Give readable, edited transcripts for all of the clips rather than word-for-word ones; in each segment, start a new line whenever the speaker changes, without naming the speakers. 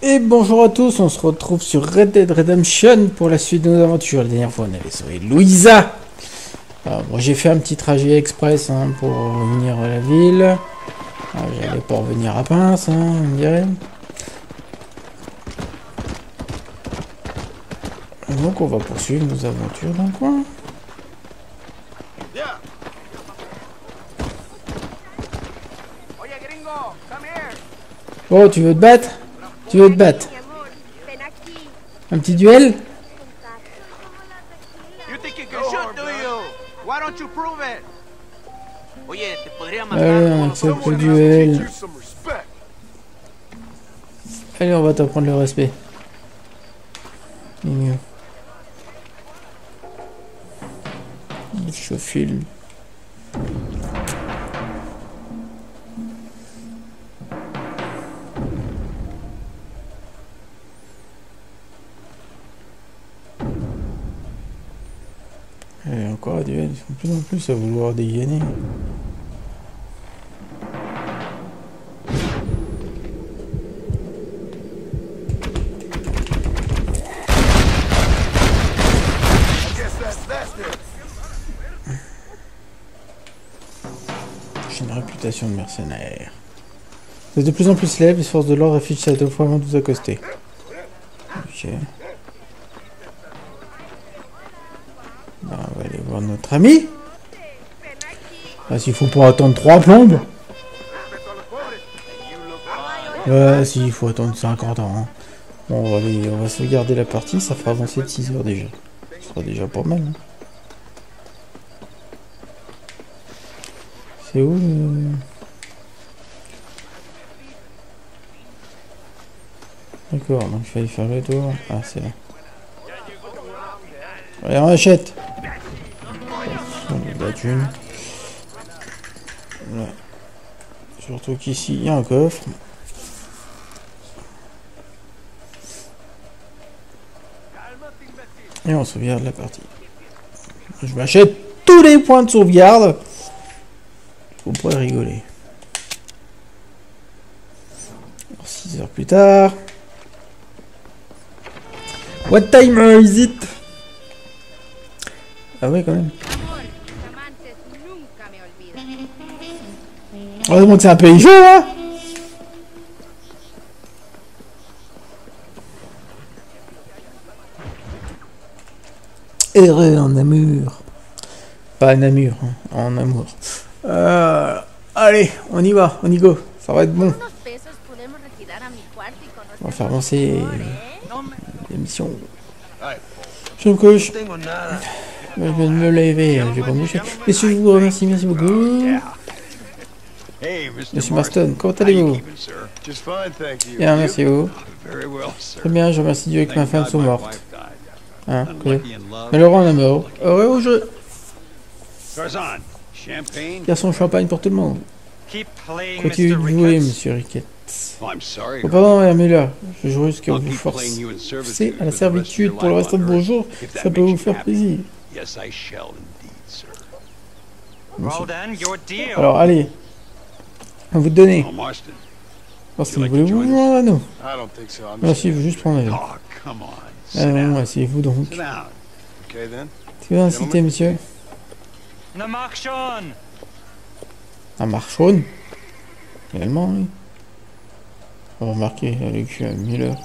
Et bonjour à tous, on se retrouve sur Red Dead Redemption pour la suite de nos aventures. La dernière fois on avait sauvé Louisa. Alors, bon, j'ai fait un petit trajet express pour revenir à la ville. J'allais pas revenir à Pince, on dirait. Donc on va poursuivre nos aventures dans le coin. Oh, tu veux te battre? Tu veux te battre? Un petit duel? Allez, on accepte le duel. Allez, on va t'apprendre le respect. Mignon. Je filme. Et encore un duel, ils sont de plus en plus à vouloir dégainer. J'ai une réputation de mercenaire. Vous êtes de plus en plus célèbre, les forces de l'ordre affichent à deux fois avant de vous accoster. Ok. Ben, on va aller voir notre ami. Ah, s'il faut pas attendre 3 plombes. Ouais, s'il faut attendre 50 ans. Bon, on va sauvegarder la partie, ça fera avancer de 6 heures déjà. Ce sera déjà pas mal. C'est où D'accord, donc il fallait faire le tour. Ah, c'est là. Allez, on achète. La thune. Voilà. Surtout qu'ici, il y a un coffre. Et on sauvegarde la partie. Je m'achète tous les points de sauvegarde. Vous pourrez rigoler. 6 heures plus tard. What time is it? Ah ouais, quand même. Heureusement que c'est un pays chaud, hein. Heureux en amour. Pas en amour, hein, en amour. Allez, on y va, on y go. Ça va être bon. On va faire avancer l'émission. Je me couche. Je viens de me lever, je vais pas me coucher. Messieurs, je vous remercie, merci beaucoup. Monsieur Marston, comment allez-vous? Bien, merci vous. Très bien, je remercie Dieu que ma femme soit morte. Hein, okay. Mais Laurent en a mort. Heureux au jeu. Garçon champagne pour tout le monde. Continuez de jouer, monsieur Ricketts. Oh, pardon, Madame Muller. Je joue juste que vous forcez à la servitude pour le reste de vos jours. Ça peut vous faire plaisir. Alors, allez. On va vous donner. Parce que voulez-vous joindre à nous? Merci, je veux juste prendre un verre. Alors, asseyez-vous donc. C'est quoi la cité, monsieur? Un marchonne? Réellement, oui. On va remarquer avec Miller.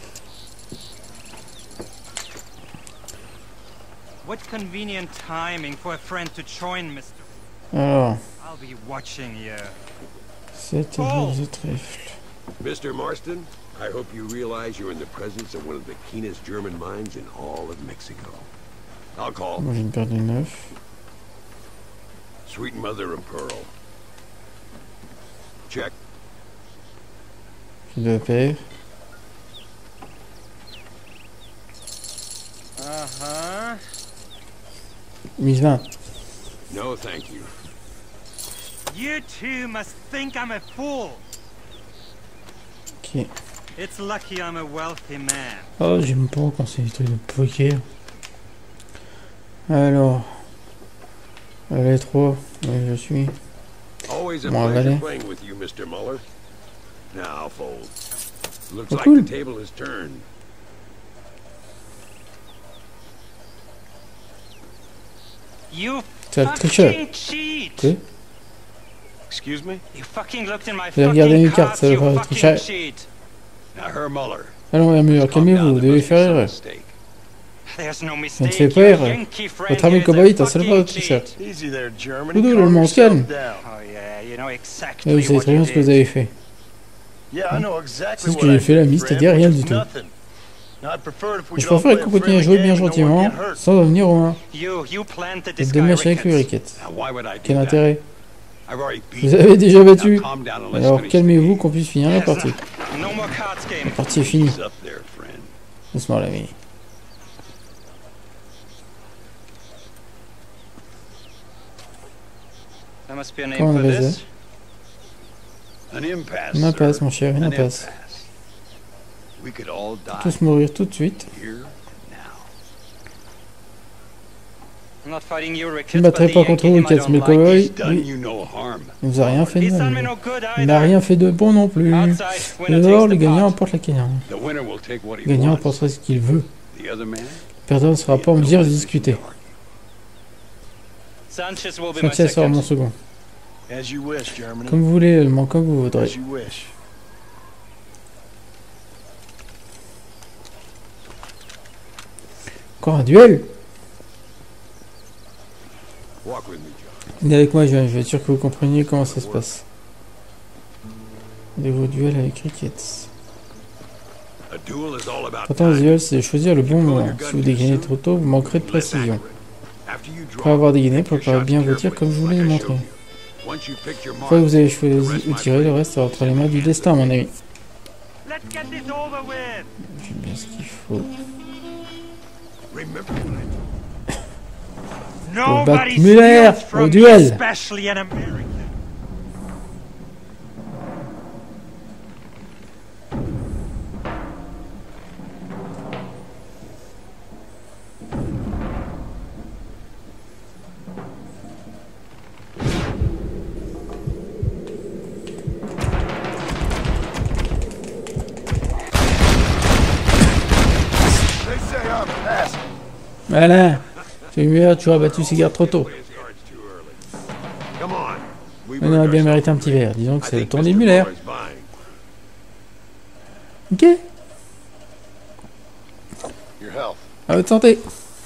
What convenient timing for a friend to join, Mr.
Alors.
I'll be watching you.
C'est de trèfle.
Mr. Marston, I hope you realize you're in the presence of one of the keenest German minds in all of Mexico. I'll call.
Moi j'ai une paire de 9.
Sweet mother of pearl. Check.
J'ai 2 paires. Mise 20.
No, thank you.
You two must think I'm a fool.
Ok.
It's lucky I'm a wealthy man.
Oh, j'aime pas quand c'est des trucs de poker. Alors. Allez, 3. Oui, je suis.
Always a
Bon,
pleasure
allez.
playing with you, Mr. Muller. Now, fold. Looks
Oh,
like
cool.
the table has turned.
You
C'est le tricheur.
fucking cheat!
Ok.
Excuse me?
You fucking looked in my
Il a regardé
fucking
mes cartes,
cards,
ça va
you
faire le
fucking
tricheur.
cheat!
Now, Herr Muller.
Allons, Hermure,
calm
calmez-vous,
down.
vous
There
devez
must be
faire
some
erreur.
mistake.
There's no
Ne te
mistake.
fais pas
Your
erreur.
Yankee friend
Votre ami
here is
cowboy
a
est un seul
fucking
tricheur.
cheat.
Easy there, Germany.
Tous deux,
Calm
le monde se
yourself
calme.
down.
Oh yeah, you know
Et
exactly
vous savez
what
très
you
bien ce que vous
did.
avez fait.
Yeah, I know exactly
C'est ce
what
que j'ai
I
fait,
did,
l'ami,
friend,
c'est-à-dire rien
which
du
is
tout.
nothing. Now, I'd prefer if we
Je
could all
préfère
play
qu'on
a
continue à
friendly
jouer bien
game and no one
gentiment,
get hurt.
sans devenir au moins.
You planted
Faites
this
de
guy,
match avec lui,
Ricketts.
Ricketts.
Now, why would I do
Quel
that?
intérêt?
I've already
Vous
beaten
avez déjà battu.
Now, calm down and let's
Alors
finish
calmez-vous
the
qu'on puisse finir la partie.
No more cards game.
La partie est finie.
game. Ease up there, friend.
Doucement, l'ami.
There must be a name
Comment on
for
appelle
this.
An impasse,
Une impasse,
sir.
mon cher, une
An
impasse.
We could all die
Tous mourir tout de suite.
here now.
I'm not fighting you,
Je ne
Ricketts, but
battrai
the
pas contre
Yankee
vous,
him I
Ricketts,
don't
mais le
like.
cowboy,
He's done
oui,
you no harm.
il vous a rien fait de
He's done me
mal.
no good
Il n'a
either.
rien fait de bon non plus.
Outside,
Et
winner
dehors,
takes
le
the
gagnant
pot.
emporte la gagnante.
The winner will take what he
Le gagnant
wants.
emportera ce qu'il veut.
The other man,
Le perdant ne sera pas en mesure de discuter.
Sanchez will be my
Sanchez sera mon
second.
second.
As you wish, Germany.
Comme vous voulez, allemand, comme vous voudrez.
As you wish.
Encore un duel.
walk with me, John.
Venez avec moi, je vais être sûr que vous compreniez comment ça se passe. De vos duels avec Ricketts.
A duel is all about
Pourtant, le
time.
duel, c'est de choisir le bon moment. Si vous dégainez trop tôt, vous manquerez de
Less
précision.
accurate. After you draw,
Après avoir dégainé,
pick your
préparez
shots
bien vos tirs
carefully,
comme je vous l'ai
like I
montré.
showed you. Once you picked your
Une fois que
mark,
vous avez choisi ou tiré, le reste sera entre les mains du destin, mon ami.
Let's get this over with.
J'aime bien ce qu'il faut.
remember what I
Nobody
Müller
steals
au
from me,
duel.
especially an American.
They say I'm fast.
Voilà. C'est mieux, tu as battu ses gardes trop tôt.
play his cards too early. Come on. We've
On aurait
earned
bien
ourselves
mérité un
a
petit
break.
verre. Disons que
I
c'est le
think
tour des
Mr.
Muller.
Muller is buying.
Ok.
Your health.
À votre santé.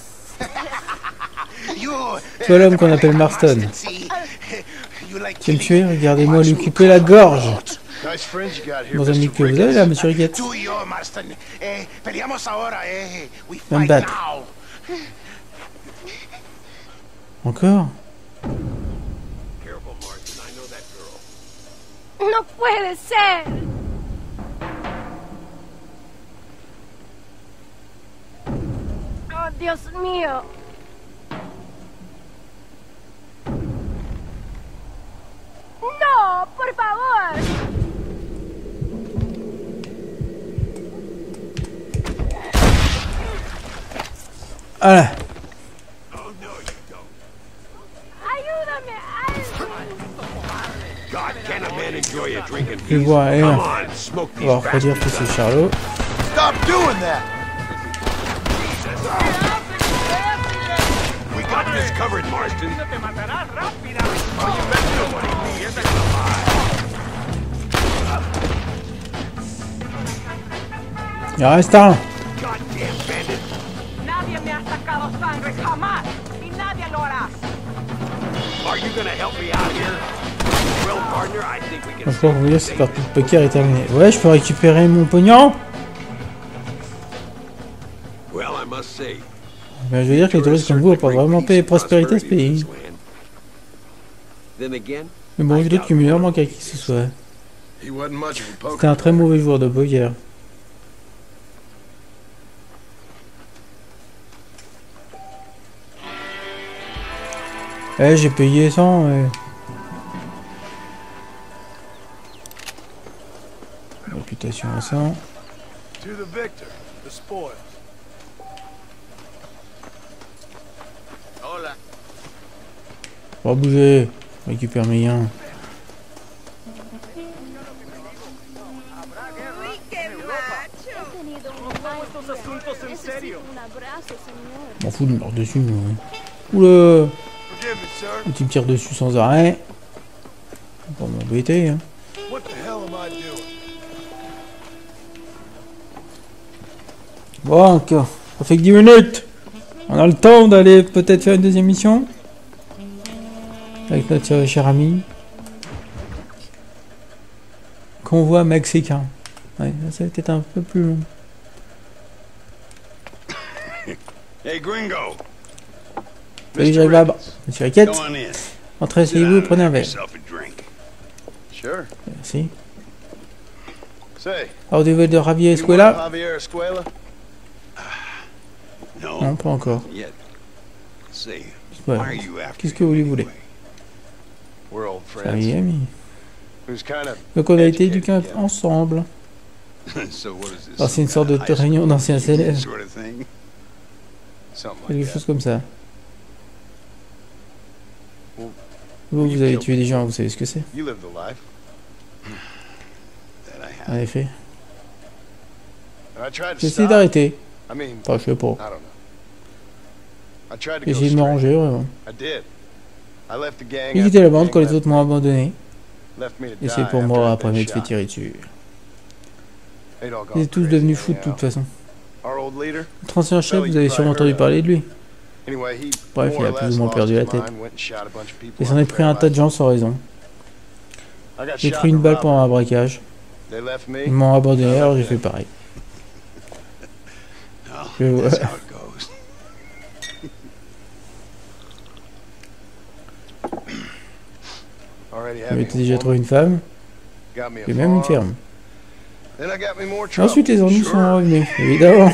You,
Toi l'homme qu'on appelle Marston.
you like
Qui me
killing
tuer, regardez-moi
Watch
lui
me
couper la gorge.
Nice friends you got here,
Bon ami
Mr.
que vous avez là,
Ricketts.
monsieur Ricketts.
Tú y yo, Marston. Peleamos ahora, We
Don't
fight
bat.
now.
Encore?
Careful, Marston. I know that girl.
No puede ser. Oh, Dios mío. No, por favor.
Voilà.
Oh, no, you don't.
Ayúdame.
God, can a man enjoy a drink in
Je
peace?
vois, et
Come
là.
on, smoke
On
these
va refroidir tous
bastards.
ces charlots.
Stop doing that!
We got this covered, Marston.
Il en reste un.
Goddamn bandit.
Nadie me ha sacado sangre jamás y nadie lo hará.
Are you gonna help me out here? Well, partner, I think we can
Je peux vous dire que cette partie de poker est terminée. Ouais, je peux récupérer mon pognon.
Well, I must say,
Ben, je veux dire que les touristes comme vous apportent vraiment paix et prospérité à ce pays.
Then again,
Mais bon, je doute que Müller manque à qui que ce soit.
He wasn't much of a poker.
C'était un très mauvais joueur de poker. Eh, j'ai payé 100. Réputation à 100.
To the victor, the spoils.
Hola.
Pas bouger. Récupère mes gains.
Uy, qué
M'en fous de me mettre dessus. Oula!
Forgive me, sir.
Tu me tires dessus sans arrêt. Faut pas m'embêter, hein.
What the hell am I doing?
Bon, encore. Ça fait que 10 minutes. On a le temps d'aller peut-être faire une deuxième mission. Avec notre cher ami. Convoi mexicain. Ouais, ça va peut-être un peu plus long.
Hey, Gringo.
Salut, j'arrive là-bas. Monsieur Riquette.
Go on in.
Entrez, asseyez-vous et prenez un verre.
Yourself a drink.
Sure.
Merci.
Say,
Alors, vous devez de Javier
you want
Escuela?
Javier Escuela?
No.
Non, pas encore.
Yet. Say,
Ouais.
why are you after
Qu'est-ce que vous voulez?
anyway?
We're old
Ça
friends.
y est, ami.
Who's kind of
Donc, on a été
educated
éduqués
kid.
ensemble.
So what is this?
Alors, c'est une sorte
some
de
kind of high
réunion
school
d'anciens
reunion
élèves.
sort of thing?
Something like
Quelque
that.
chose comme ça.
Well,
Vous avez tué des gens, vous savez ce que c'est.
You live the life.
That I
En
have.
effet.
And I tried to
J'ai essayé
stop.
d'arrêter.
I mean,
Enfin, je sais pas.
I don't know. I tried to
J'ai
go
essayé de me
straight.
ranger, vraiment.
I did. I left the gang.
J'ai
after
quitté la
the
bande
gang
quand les
left-
autres m'ont abandonné.
left me to
Et
die
c'est pour
after
moi
I'd
après
been
m'être fait
shot.
tirer dessus.
They'd all
Ils
gone
étaient tous
crazy
devenus fous de
anyhow.
toute façon.
Our old leader,
Notre ancien chef, vous avez sûrement entendu parler de lui.
anyway, he
Bref, il
more
a
or
plus ou
less
moins
lost
perdu
his
la tête.
mind, went and shot a bunch of people
Il s'en
on
est pris un tas de gens sans raison.
I got
J'ai
shot
pris
in
une
a
balle pendant un
robbery.
braquage.
They left me.
Ils m'ont abandonné, alors j'ai fait pareil.
Well,
Je vois.
that's how it goes.
Already had
J'avais
me a
déjà
woman,
trouvé une femme,
got me a
et même une
farm.
ferme.
Then I got me more
Et
trouble.
ensuite, les ennuis sont revenus, évidemment.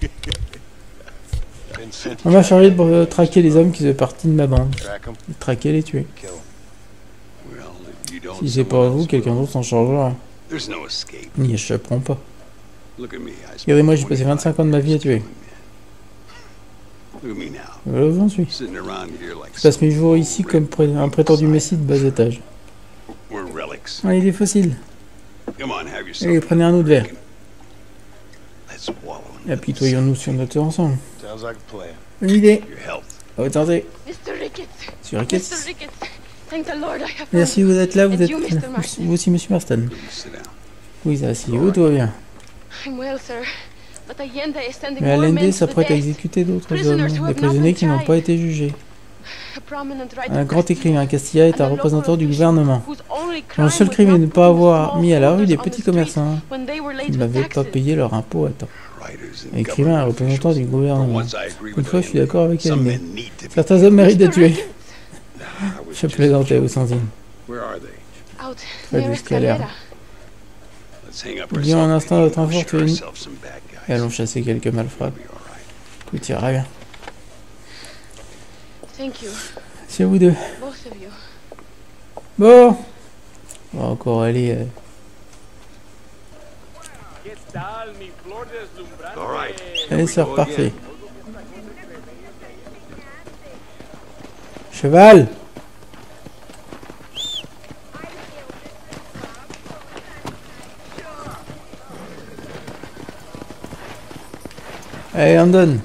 Been sent to
On m'a
track
chargé de traquer les hommes qui faisaient partie de ma bande.
'em, track 'em,
De traquer et les tuer.
kill 'em.
Well, if you don't,
Si c'est pas
someone
vous,
else
quelqu'un
will.
d'autre s'en chargera.
There's no escape.
Ils n'y échapperont pas.
Look at me.
Regardez-moi, j'ai passé 25 ans de ma vie à tuer.
Look at me now.
Voilà où j'en suis.
Sitting around here like
Je passe mes
some
jours ici
old
comme
red
un prétendu messie de bas étage.
We're relics.
Allez, des fossiles.
Come on, have yourself.
Allez, prenez un autre verre.
Let's wallow in
Et apitoyons-nous sur notre ensemble.
Sounds like a plan.
Bonne idée.
your health.
À votre santé.
Mr. Ricketts.
Monsieur
Mr.
Ricketts.
Ricketts. Thank the Lord I have
Merci, vous êtes là, vous
And
êtes...
you, Mr. Marston.
Vous aussi, monsieur Marston.
Please sit down.
Oui, ça, asseyez-vous, tout va bien.
I'm well, sir. But Allende is sending
Mais
more
Allende
men to
s'apprête à
death.
exécuter d'autres
Prisoners
hommes,
who
des
have not
prisonniers
been
qui n'ont
tried.
pas été jugés.
A prominent writer
Un grand écrivain, Castilla, est un
and a
représentant
local
du
official
gouvernement.
whose only
Dont
crime
le seul
was
crime est de ne
not
pas
putting
avoir
small
mis à la rue des
holders on
petits
the street
commerçants
when they were late
qui
with
n'avaient pas
taxes.
payé leur impôt à temps.
Writers and
Écrivain, un
government
représentant
officials.
du gouvernement.
Once I agree
Une
with
fois, je suis
Allende.
d'accord avec
Some
Allende.
men need to be
Certains hommes méritent d'être
Mr.
tués.
Ricketts,
I was
Je
just
plaisantais,
joking.
aux Sandines.
Where are they?
out
Près de
near
l'escalière.
Escalera.
Let's hang up
Oublions
ourselves,
un instant
maybe.
notre
We'll share
infortune
ourselves some bad guys.
et allons chasser quelques malfrats.
We'll be all right.
Tout ira bien.
Thank you,
C'est à vous deux.
both of you.
Bon. On va encore aller...
All right.
Allez, c'est
we go
reparti.
again.
Cheval. Allez, Landon.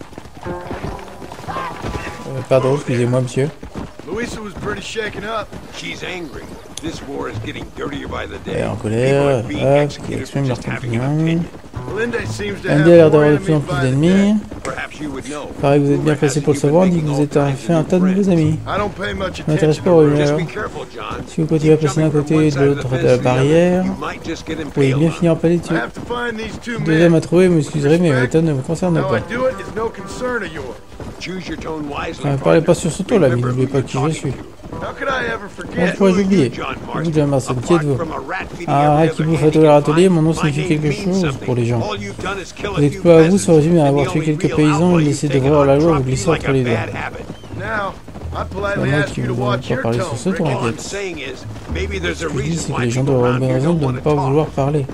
Pardon, excusez-moi, monsieur.
Louisa was pretty shaken up.
She's angry. This war is getting dirtier by the
Elle
day.
est en
People
colère,
are being
hop, qui
executed for
exprime leur
just having an
opinion.
opinion.
Linda seems to
Andy
have
a l'air
more
d'avoir de plus en
enemies
plus
by the
d'ennemis.
day.
Perhaps you would know.
Pareil que vous êtes bien
Rumor
placé
has
pour
it
le
you've been
savoir, dit que
making
vous
all
êtes
kinds
fait un
of
tas de
new
nouveaux
friends.
amis.
I don't pay much
Ça m'intéresse
attention
pas
to
aux
rumors.
Just
rumeurs.
be careful, John.
Si vous continuez à
Keep
passer d'un
jumping
côté
from
et
one
de
side of
l'autre
the
de
fence
la
to the other.
barrière,
You might just get
vous pouvez
impaled
bien
on it.
finir par les
I
tuer.
have to find these two
Deux hommes
men.
à trouver, vous m'excuserez, mais mes méthodes ne vous concernent
How I
pas.
do it is no concern of yours.
Choose your tone wisely,
Ne parlez pas
partner.
sur ce ton, l'ami,
Remember
n'oubliez
who
pas
you're
qui je
talking
suis.
to.
How could I ever
Comment
forget?
pourrais-je oublier?
John
Vous, John Marston, qui
Apart
êtes-vous?
from a rat feeding
Un
every
rat
other
qui bouffe à
hand
tous
he
les
can
râteliers,
find.
mon nom
My
signifie
name
quelque
means
chose
something.
pour les gens.
All you've done is kill a
Vos
few
exploits à vous se
peasants,
résument à
and
avoir
the
tué
only
quelques
real
paysans et
outlaw
laissé
you've
devant la
taken
loi
on
vous
drop
glisser
you like
entre
a
les doigts.
bad habit.
Now, I
C'est
politely
moi
ask
qui
you to
vous
watch
pas
your
parler sur
tone,
ce ton,
Ricky.
All I'm
Ricketts.
saying is, maybe there's a
Ce que je dis,
reason
c'est que
why
les gens
people
doivent avoir
around
une bonne
here
raison
don't
de ne
want to
pas vouloir
talk.
parler.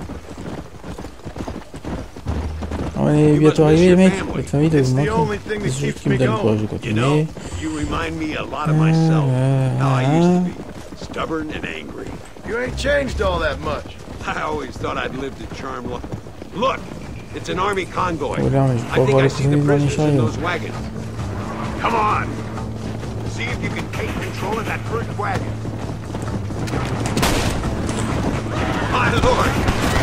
On est bientôt arrivés, les mecs. Votre famille doit
It's
vous
the
manquer.
only thing
C'est
that
ce
keeps
qui me
me
donne le courage
going.
de
You know,
continuer.
you remind me a lot of myself. How I used to be. Stubborn and angry.
You ain't changed all that much.
I always thought I'd lived a charmed life. Look, It's an army convoy.
Oh là, mais je
I
peux
think
voir
I
les
see the
prisonniers dans les
prisoners in
chariots.
those wagons. Come on. See if you can take control of that first wagon. My lord.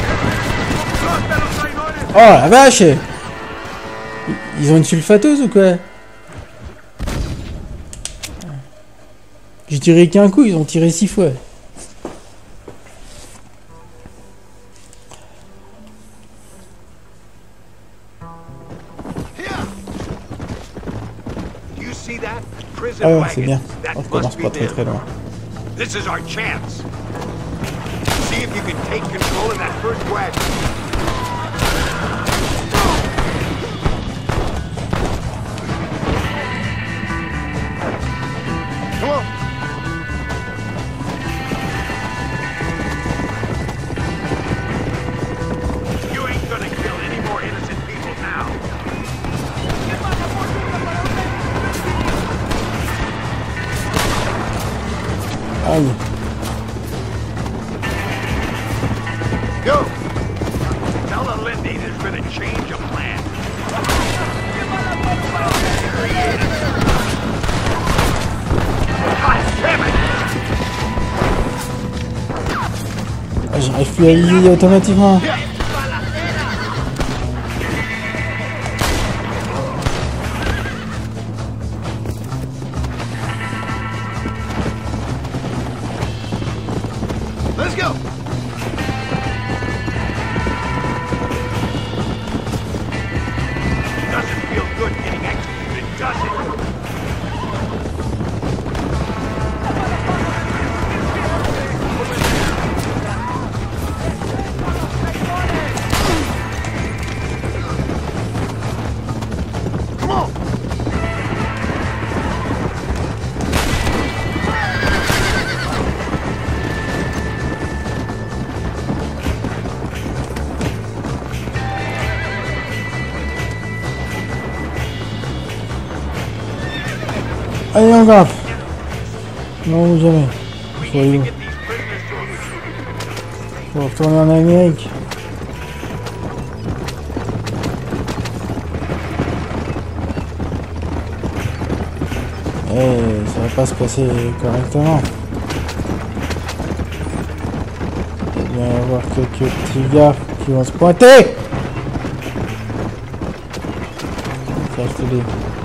Oh la vache! Ils ont une sulfateuse ou quoi? J'ai tiré qu'un coup, ils ont tiré 6 fois.
Do you see that? Prison
Ah ouais, c'est bien.
wagons. That
On
must
commence
be
pas très
them.
très loin.
This is our chance. See if you can take control of that first wagon.
Come on.
You ain't gonna kill any more innocent people now.
Aïe.
Go! Tell the Lindy there's been a change of plan. God damn it!
Ah, j'arrive plus à viser automatiquement.
Let's go.
Doesn't feel good getting executed, does it?
Come on.
Allez, on grimpe. Non, ou jamais. Faut aller où? Faut retourner en Amérique. Eh, ça va pas se passer correctement. Il va y avoir quelques petits gars qui vont se pointer. Ça, je te dis.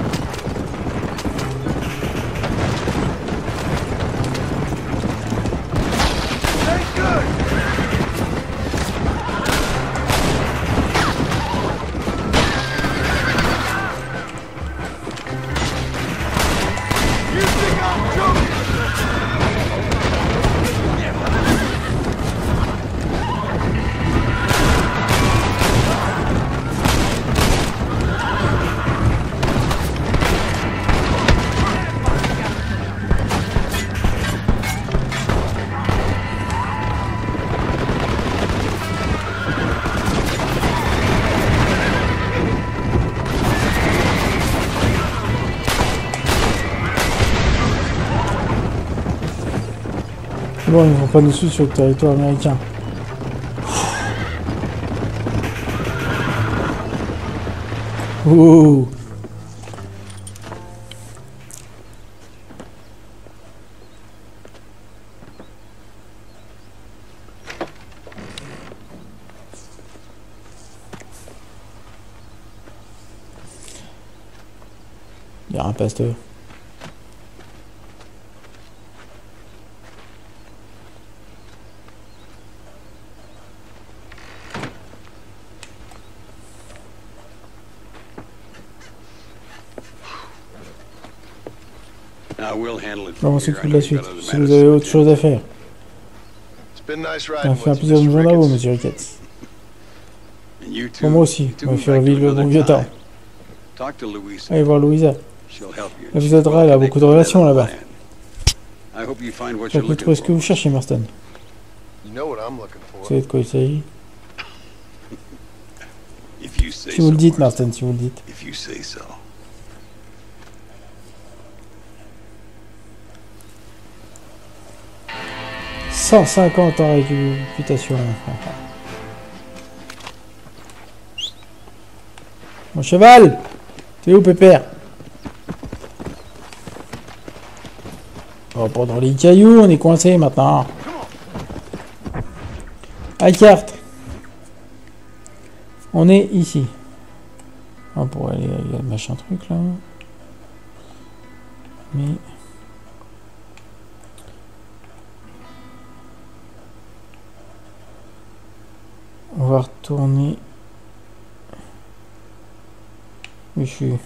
Bon, ils vont pas nous suivre sur le territoire américain. Ouh. Il y a un pasteur. On s'occupe de la suite, si vous avez autre chose à faire. Ça fait un plaisir de nous joindre à vous, monsieur Ricketts. Pour moi aussi, on va faire vivre le bon vieux temps. Allez voir Louisa. Elle vous aidera, elle a beaucoup de relations là-bas. J'espère que vous trouvez ce que vous cherchez, Marston. Vous savez de quoi il s'agit? Si vous le dites, Marston, si vous le dites. 150 en réputation. Mon cheval! T'es où, Pépère? On va prendre les cailloux, on est coincé maintenant. À carte. On est ici. On pourrait aller à machin truc là. Mais... on va retourner ici. Et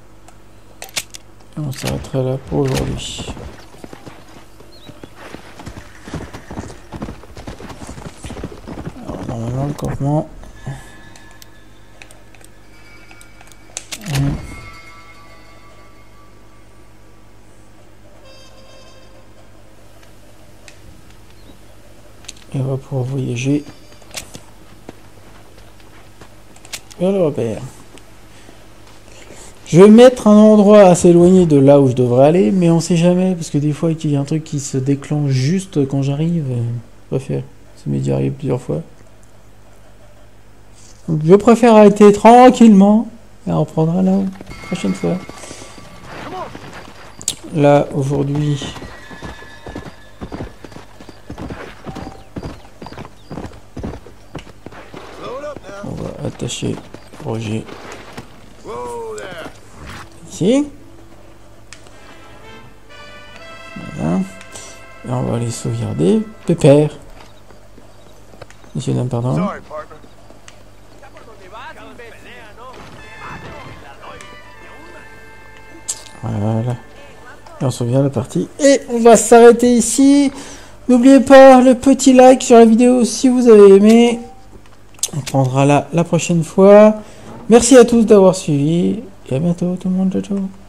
on s'arrêtera là pour aujourd'hui. Alors, normalement, le campement. Et on va pouvoir voyager vers le repère. Je vais mettre un endroit assez éloigné de là où je devrais aller, mais on sait jamais, parce que des fois il y a un truc qui se déclenche juste quand j'arrive. Je préfère. Ça m'est déjà arrivé plusieurs fois. Donc je préfère arrêter tranquillement et on reprendra là prochaine fois. Là aujourd'hui. On va attacher Roger ici. Voilà. Et on va aller sauvegarder Pépère. Monsieur, dame, pardon.
Sorry, partner.
Voilà. Et on sauvegarde la partie. Et on va s'arrêter ici. N'oubliez pas le petit like sur la vidéo si vous avez aimé. On prendra là la prochaine fois. Merci à tous d'avoir suivi. Et à bientôt tout le monde. Ciao, ciao.